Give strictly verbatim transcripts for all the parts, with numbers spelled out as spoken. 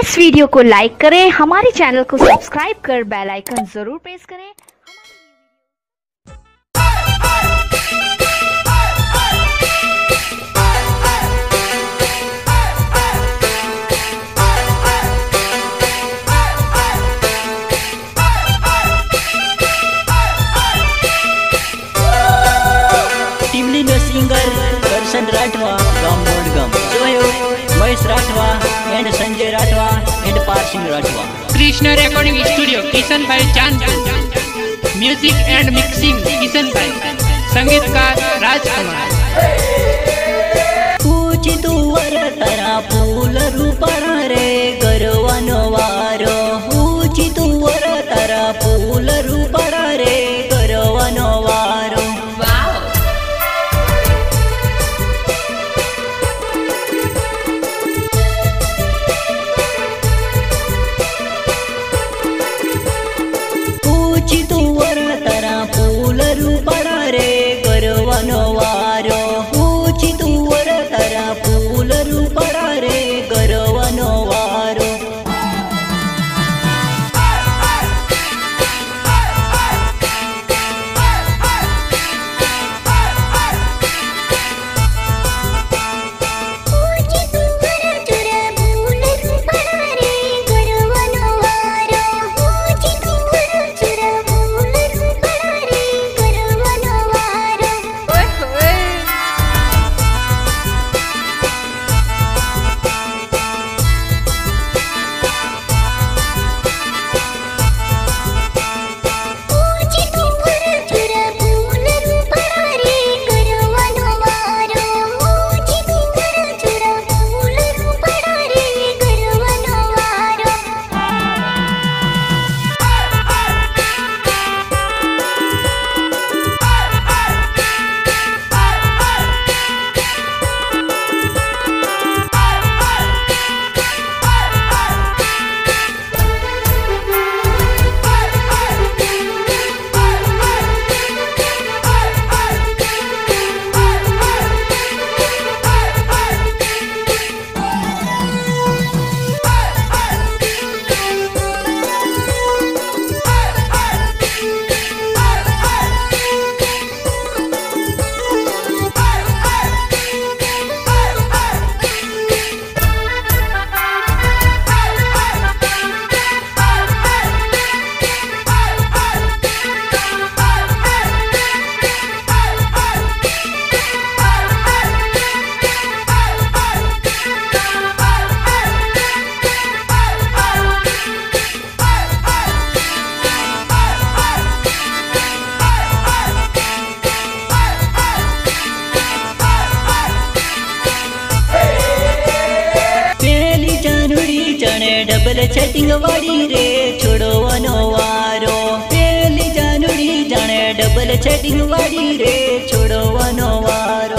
इस वीडियो को लाइक करें, हमारे चैनल को सब्सक्राइब कर बेल आइकन जरूर प्रेस करें। टीमली में सिंगर दर्शन राठवा गाम मोडगाम जो Mahesh Rathwa and Sanjay Rathwa and Parsingh Rathwa. Krishna recording studio Kishan भाई Chandpur. Music and mixing Kishan भाई। संगीतकार राजकुमार। पूछ तुवर तरा फूल रूपड़ा रे गरवानो वारो। पूछ तुवर तरा फूल रूपड़ा रे गरवानो वारो। तुवर तरा फूल रूपड़ा रे गरवानो वारो। पूछी तुवर तरा फूल रूपड़ा रे गरवानो वारो। डबल चेटिंग वाड़ी रे छोड़वानो वारो। पहली जानुड़ी जाने डबल चेटिंग वाड़ी रे छोड़वानो वारो।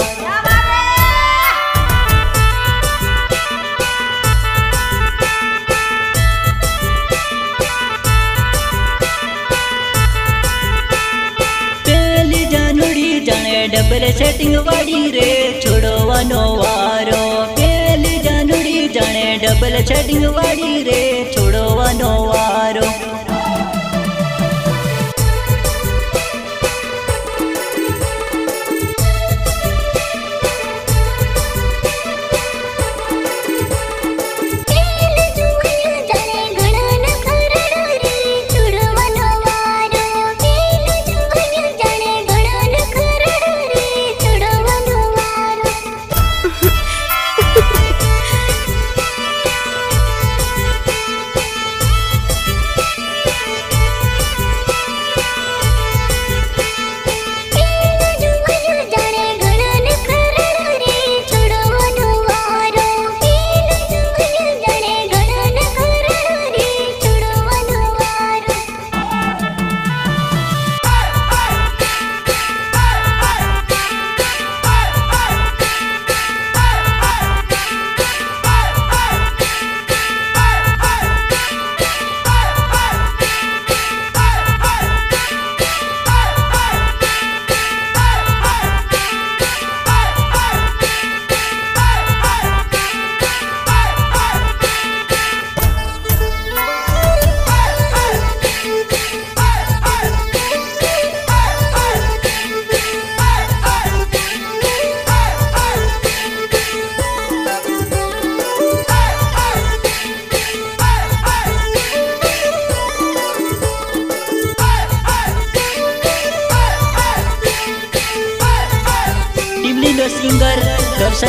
पहली जानुड़ी जाने डबल चेटिंग वाड़ी रे छोड़वानो वारो। पहली जानुड़ी जाने डबल चेटिंग वाड़ी रे छोड़वानो वारो।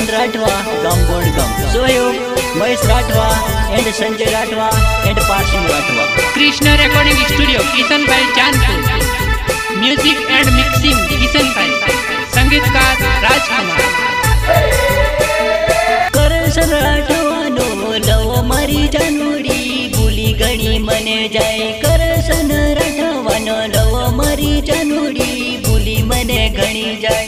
राठवा गाम बोडगाम सहयोग Mahesh Rathwa and Sanjay Rathwa and Parsingh Rathwa. Krishna recording studio Kishan भाई Chandpur. Music and mixing Kishan भाई। संगीतकार राजकुमार। करसन राठवानो लव मारी जानूड़ी भूली गणी मने जाए। करसन राठवानो लव मारी जानूड़ी भूली मने गणी जाए।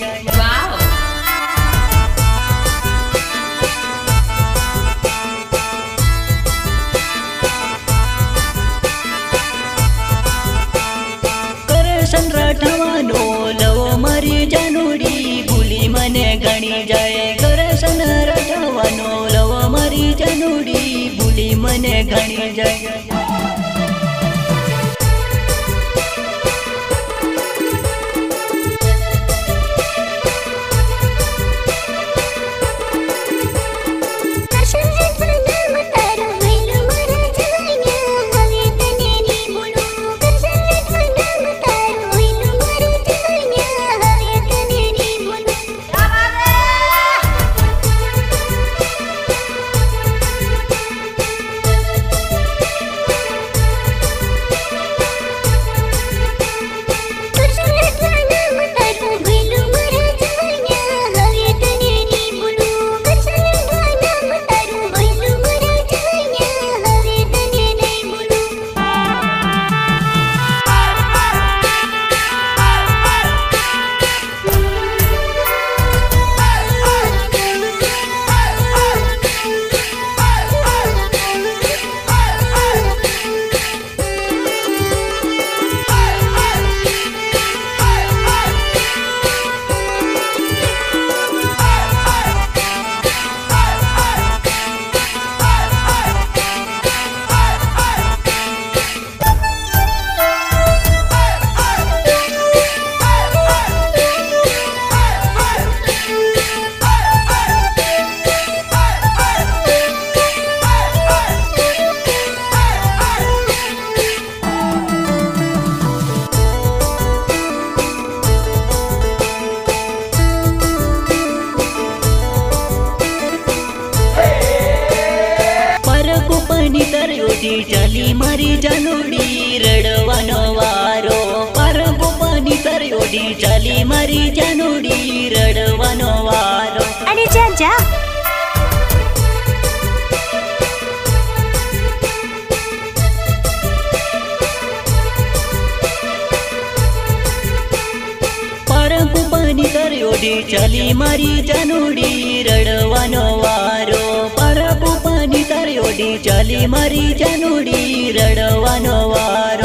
करसन राठवानो लव मारी जानूड़ी भूली मने गणी जाए। करसन राठवानो लव मारी जानूड़ी भूली मने गणी जाए। चली मारी जानूड़ी रड़वानो वारो। पारगो पानी तरयोडी चली मारी जानूड़ी रड़वानो वारो। अरे जा जा पारगो पानी तरयोडी चली मारी जानूड़ी रड़वानो वारो। पारगो पानी तरयोडी चली मारी जानूड़ी रड़वानो वारो।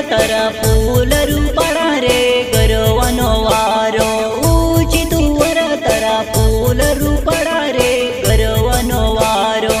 तारा फूल रूपाड़ा रे करवानो वारो ऊंची तुवर तारा फूल रूपाड़ा रे करवानो वारो।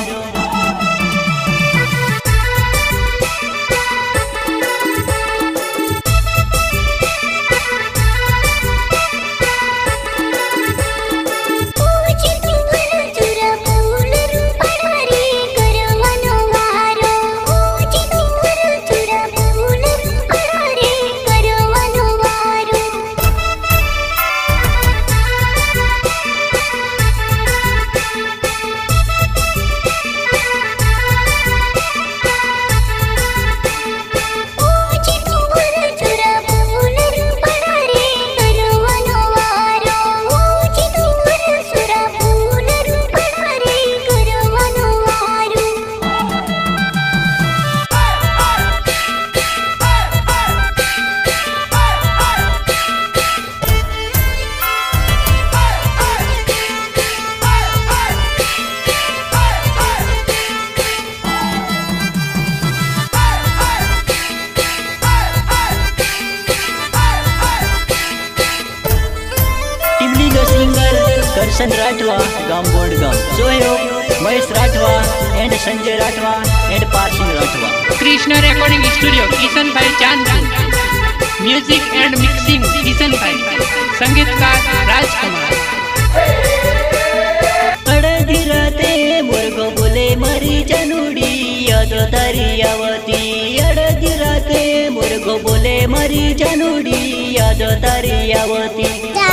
करसन राठवा गाम बोडगाम सहयोग Mahesh Rathwa and Sanjay Rathwa and Parsingh Rathwa. Krishna recording studio Kishan भाई Chandpur. Music and mixing Kishan भाई। संगीतकार राजकुमार। अड़धी राते मुर्गो बोले मरी जनुड़ी याद तारी आवती। अड़धी राते मुर्गो बोले मरी जनुड़ी याद तारी आवती।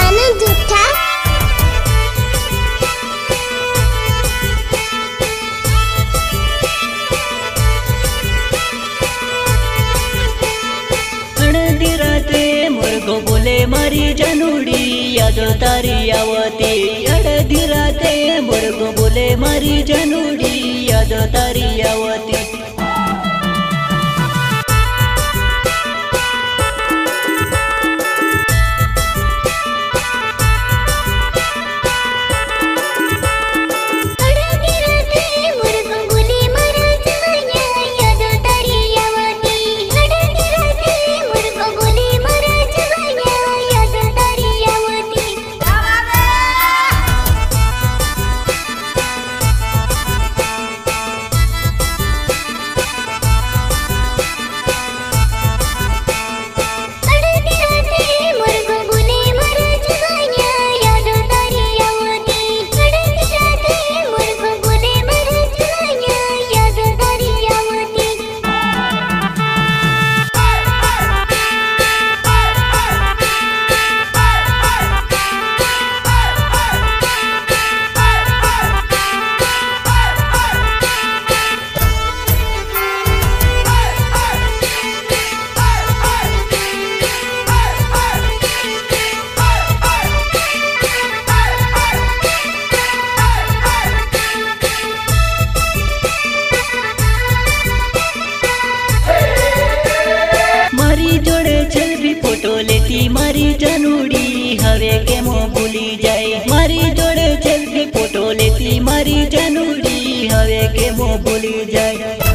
मुर्गो बोले मरी जनुड़ी याद तारी आवती। अड़धी राते मुर्गो बोले मरी जनुड़ी याद तारी आवती। फोटो लेती मारी जनुड़ी हवे के मो भूली जाए। मारी जोड़े सेल्फी फोटो लेती मारी जनुड़ी हवे के मो भूली जाए।